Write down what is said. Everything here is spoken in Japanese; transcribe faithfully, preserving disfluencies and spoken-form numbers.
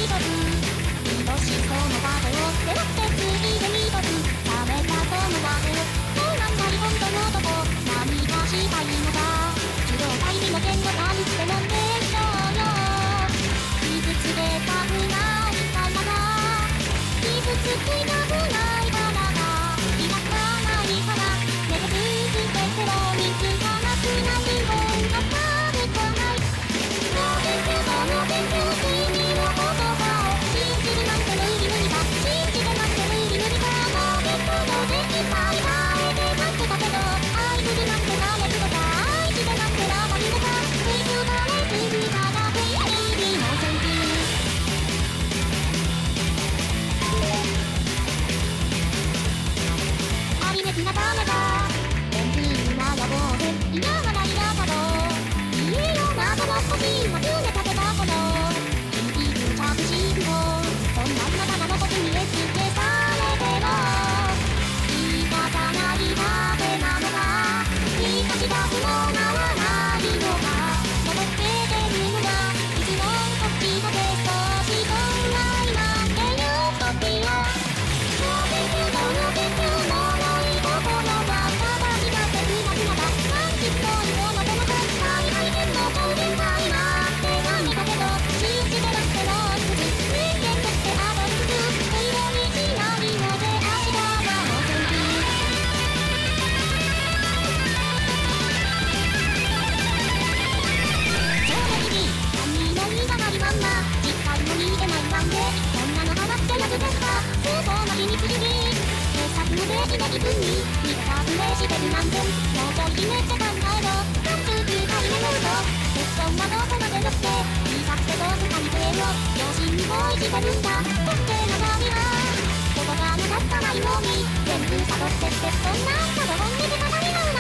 一つ愛しそうな風を背負ってついで一つ冷めたその風そうなんだい本当のとこ何かしたいのか受動体にの剣を感じて飲んでしょうよ傷つけたくないからだ傷つきたくないからだ気がつかないから寝て続けても水がなくなる本が悪くないそうですけどの勉強君の言葉を信じるなんて無理無理だ信じてなんて無理無理だもうベッドの絶対変えて待ってたけど愛するなんてダメとか愛してなんてラバリとかついつかれすぎただけ日々の戦術ありめきなためだ本当な野望で嫌がら嫌だろいいよなとも少しまつめかけたこの生きる着信号そんなあなたの僕にエスケされても仕方ないだけなのかしかしだけもならないのか戻って出るのがいつもこっちだけ少し本来なんていう時よそうですどのです呪い心はただしだってふなふなだ感じそういうものでもた大配点の当然ないなって何だけど信じてなくても少し人間としてあと一つ不意にしないので明日はもう全部正直何も言いがないまんましっかりも見てないなんでこんなの話ってやつですか相当な秘密主義警察のできで自分に見たプレイしてるなんてもうちょいひねって考えろなんつうくらい眠ると結論はどこまでだって言いたくてどうすかにてよ両親に恋してるんだそして中身は言葉がなかったないのに全部悟ってってそんな人が本音で語り合う